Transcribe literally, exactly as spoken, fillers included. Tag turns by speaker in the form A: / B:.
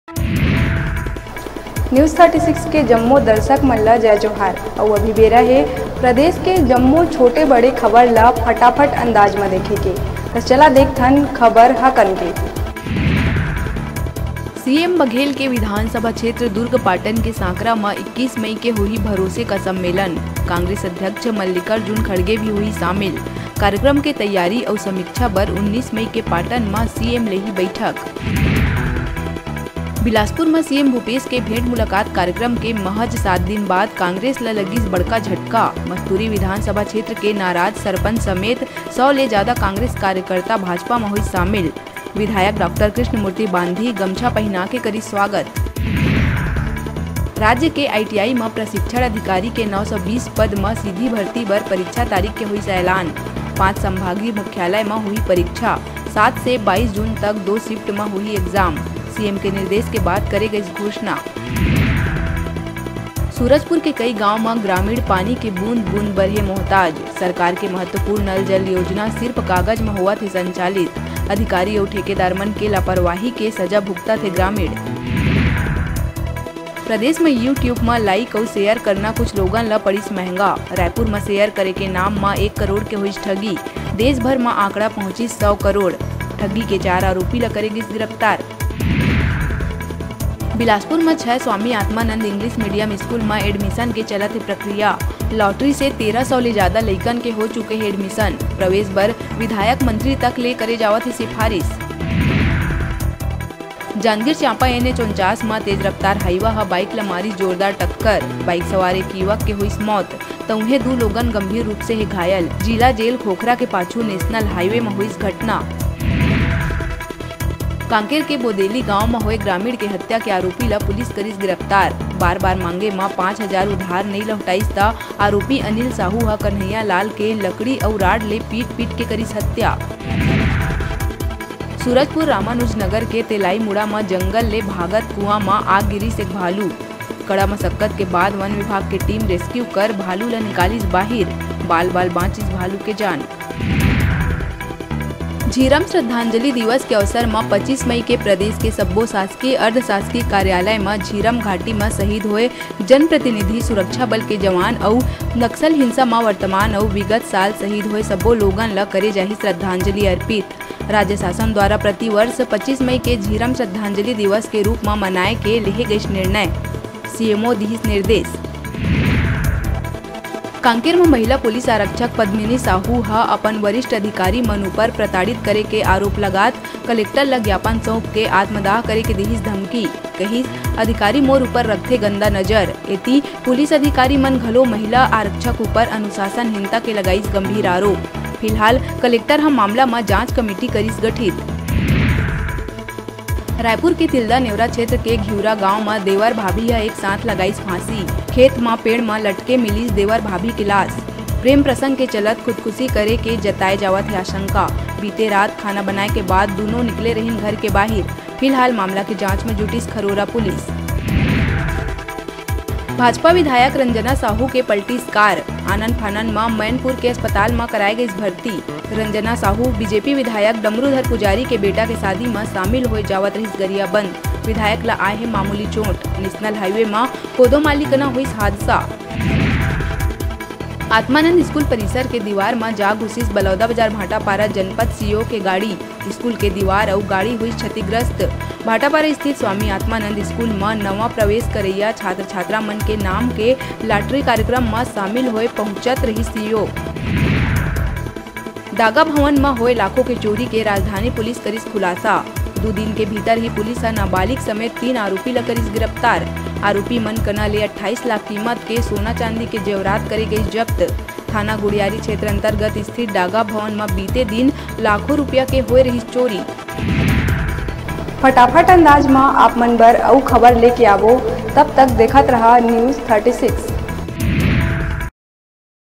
A: News छत्तीस के जम्मू दर्शक मन ला जय जोहार। और अभी बेरा है प्रदेश के जम्मू छोटे बड़े खबर ला फटाफट अंदाज में देखे के, तो चला देखथन खबर हा कन के।
B: सीएम बघेल के विधानसभा क्षेत्र दुर्ग पाटन के सांकरा में इक्कीस मई के हुई भरोसे का सम्मेलन। कांग्रेस अध्यक्ष मल्लिकार्जुन खड़गे भी हुई शामिल। कार्यक्रम के तैयारी और समीक्षा पर उन्नीस मई के पाटन में सीएम ले ही बैठक। बिलासपुर में सीएम भूपेश के भेंट मुलाकात कार्यक्रम के महज सात दिन बाद कांग्रेस ला लगी बड़का झटका। मस्तूरी विधानसभा क्षेत्र के नाराज सरपंच समेत सौ ले ज्यादा कांग्रेस कार्यकर्ता भाजपा में हुई शामिल। विधायक डॉक्टर कृष्णमूर्ति बांधी गमछा पहना के करी स्वागत। राज्य के आईटीआई में प्रशिक्षण अधिकारी के नौ सौ बीस पद में सीधी भर्ती पर परीक्षा तारीख के हुई ऐलान। पाँच संभागीय मुख्यालय में हुई परीक्षा। सात से बाईस जून तक दो शिफ्ट में हुई एग्जाम। सीएम के निर्देश के बाद करे गई घोषणा। सूरजपुर के कई गांव में ग्रामीण पानी के बूंद बूंद बढ़े मोहताज। सरकार के महत्वपूर्ण नल जल योजना सिर्फ कागज में हुआ थी संचालित। अधिकारी और ठेकेदार मन के लापरवाही के सजा भुगता थे ग्रामीण। प्रदेश में यूट्यूब में लाइक और शेयर करना कुछ लोगन ला पड़ी महंगा। रायपुर में शेयर करे के नाम में एक करोड़ के हुई ठगी। देश भर में आंकड़ा पहुंची सौ करोड़। ठगी के चार आरोपी ला करेगी गिरफ्तार। बिलासपुर में छह Swami Atmanand English medium school में एडमिशन के चलत है प्रक्रिया। लॉटरी से तेरह सौ ले ज्यादा लइकन के हो चुके हैं एडमिशन। प्रवेश पर विधायक मंत्री तक ले करे जावत है सिफारिश। जांजगीर चांपा एन एच उनचास में तेज रफ्तार हाईवा हा बाइक ला मारी जोरदार टक्कर। बाइक सवार एक युवक के हुई मौत, तो उन्हें दो लोगन गंभीर रूप से है घायल। जिला जेल खोखरा के पाछू नेशनल हाईवे में हुई घटना। कांकेर के बोदेली गांव में हुए ग्रामीण के हत्या के आरोपी ला पुलिस करीस गिरफ्तार। बार बार मांगे मां पाँच हजार उधार नहीं लौटाइस ता आरोपी अनिल साहू हा कन्हैया लाल के लकड़ी और राड ले पीट पीट के करीस हत्या। सूरजपुर रामानुज नगर के तेलाई मुड़ा में जंगल ले भागत कुआं में आग गिरी से भालू। कड़ा मशक्कत के बाद वन विभाग की टीम रेस्क्यू कर भालू ला निकालिस बाहिर। बाल बाल बांचिस भालू के जान। झीरम श्रद्धांजलि दिवस के अवसर में पच्चीस मई के प्रदेश के सब्बो शासकीय अर्ध शासकीय कार्यालय में झीरम घाटी में शहीद हुए जनप्रतिनिधि, सुरक्षा बल के जवान और नक्सल हिंसा में वर्तमान और विगत साल शहीद हुए सब्बो लोगन ला करे जाही श्रद्धांजलि अर्पित। राज्य शासन द्वारा प्रति वर्ष पच्चीस मई के झीरम श्रद्धांजलि दिवस के रूप में मनाए के लिए गई निर्णय। सीएमओ दिहिस निर्देश। कांकेर में महिला पुलिस आरक्षक पद्मिनी साहू हा अपन वरिष्ठ अधिकारी मनु पर प्रताड़ित करे के आरोप लगात कलेक्टर ला ज्ञापन सौंप के आत्मदाह करे के दिहिस धमकी। कहिस अधिकारी मोर ऊपर रखते गंदा नजर। एती पुलिस अधिकारी मन घलो महिला आरक्षक ऊपर अनुशासनहीनता के लगाइस गंभीर आरोप। फिलहाल कलेक्टर हम मामला में जांच कमेटी करीस गठित। रायपुर के तिल्दा नेवरा क्षेत्र के घिउरा गांव में देवर भाभी एक साथ लगाइस फांसी। खेत में पेड़ में लटके मिली देवर भाभी की लाश। प्रेम प्रसंग के चलत खुदकुशी करे के जताए जावत है आशंका। बीते रात खाना बनाए के बाद दोनों निकले रही घर के बाहर। फिलहाल मामला की जांच में जुटी खरोरा पुलिस। भाजपा विधायक रंजना साहू के पलटी कार। आनन फानन में मैनपुर के अस्पताल में कराई गई भर्ती। रंजना साहू बीजेपी विधायक डमरूधर पुजारी के बेटा के शादी में शामिल हो जावत रही गरिया बंद। विधायक ला आए है मामूली चोट। नेशनल हाईवे में कोदोमाली कना हुई हादसा। आत्मानंद स्कूल परिसर के दीवार में जा घुसिस बलौदा बाजार भाटापारा जनपद सीओ के गाड़ी। स्कूल के दीवार और गाड़ी हुई क्षतिग्रस्त। भाटापारा स्थित स्वामी आत्मानंद स्कूल में नवा प्रवेश करैया छात्र छात्रा मन के नाम के लॉटरी कार्यक्रम में शामिल हुए पहुंचत रही सीओ। दागा भवन में हुए लाखों के चोरी के राजधानी पुलिस करीस खुलासा। दो दिन के भीतर ही पुलिस नाबालिग समेत तीन आरोपी ला करीस गिरफ्तार। आरोपी मन कना ले अट्ठाईस लाख कीमत के सोना चांदी के जेवरात करे गई जब्त। थाना गुड़ियारी क्षेत्र अंतर्गत स्थित डागा भवन में बीते दिन लाखों रुपया के हुए रही चोरी।
A: फटाफट अंदाज में आप मन बर अउ खबर लेके आवो, तब तक देखत रहा न्यूज़ छत्तीस।